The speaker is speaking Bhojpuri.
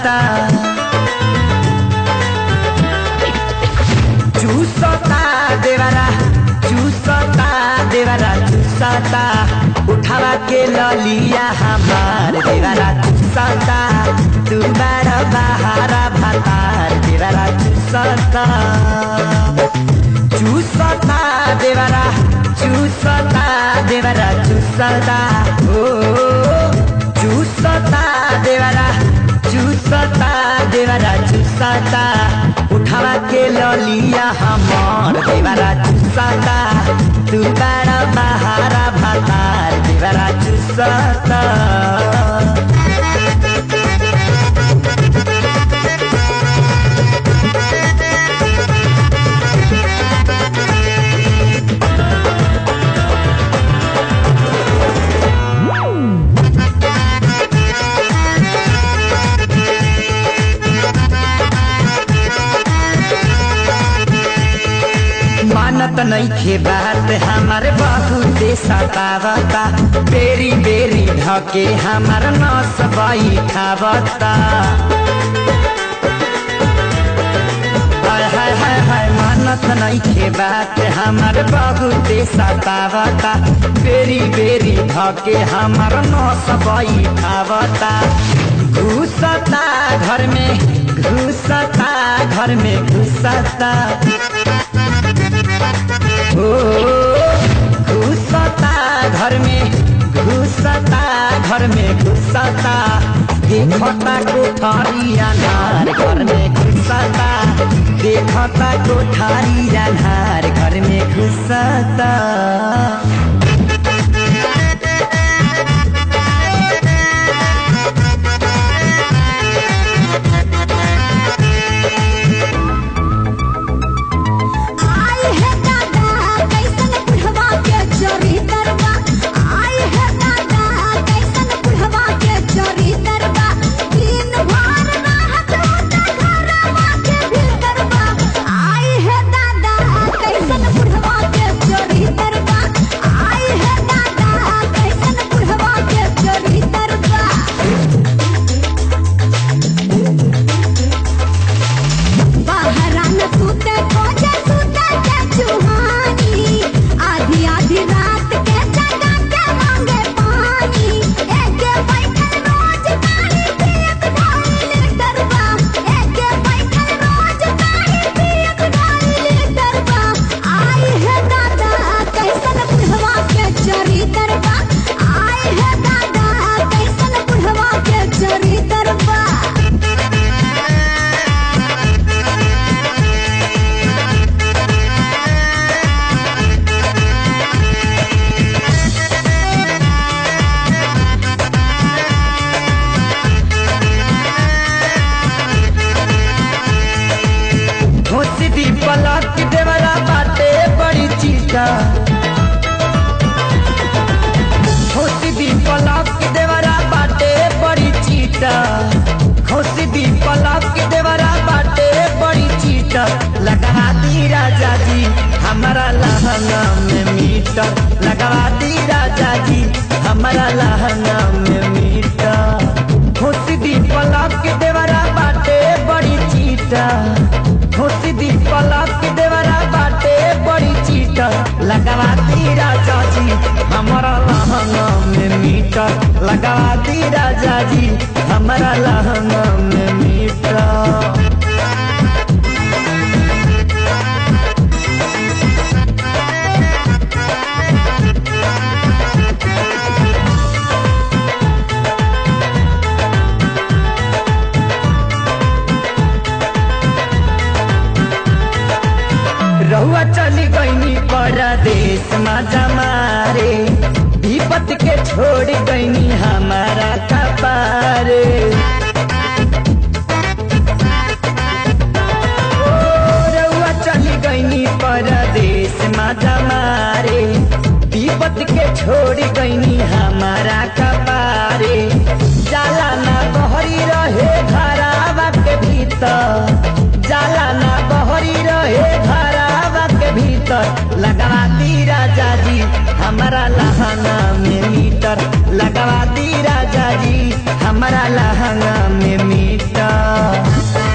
चूसता देवरा चूसता उठावा के ललिया हमार देवरा चूसता तू बड़ा बहारा भातार देवरा चूसता देवरा चूसता ओ चूसता देवरा चूसता उठावा के ललिया हमार देवरा चूसता तू बड़ा बहारा भातार देवरा चूसता मानत नइखे बात हमारे बहुत सतावता बेरी बेरी ढके हमार नस बैठावता हाय मानत नइखे बात हमारे बहुत सतावता बेरी बेरी ढके हमार नस बैठावता घुसता घर में घुसता घुसता घर में घुसता देखता कोठारी अनार घर में घुसता देखता कोठारी अनार घर में घुसता पलक देवरा बाटे बड़ी चीटा खोसी दी पलक देवरा बाटे बड़ी चीटा खोसी दी पलक देवरा बाटे बड़ी चीटा लगवा दी राजा जी हमारा लहंगा में मीटर लगवा दी राजा जी हमारा लहंगा में मीटर खोसी दी पलक देवरा बाटे बड़ी चीटा खोसी दी पलक देवरा बाटे बड़ी चीटर लगवा दी राजा जी हमारा लहंगा में मीटर लगवा दी राजा जी हमारा लहंगा में मीटर रहुआ चली गईनी परदेश मजा मारे विपत के छोड़ गईनी हमारा कपारे रहुआ चली गईनी परदेश मजा मारे विपत के छोड़ गईनी हमारा कपारे जाला ना बहरी रहे घरावा के भीतर जाला ना बहरी रहे घरावा के भीतर मीटर लगवा दी राजा जी, हमारा लहंगा में मीटर लगवा दी राजा जी, हमारा लहंगा में मीटर।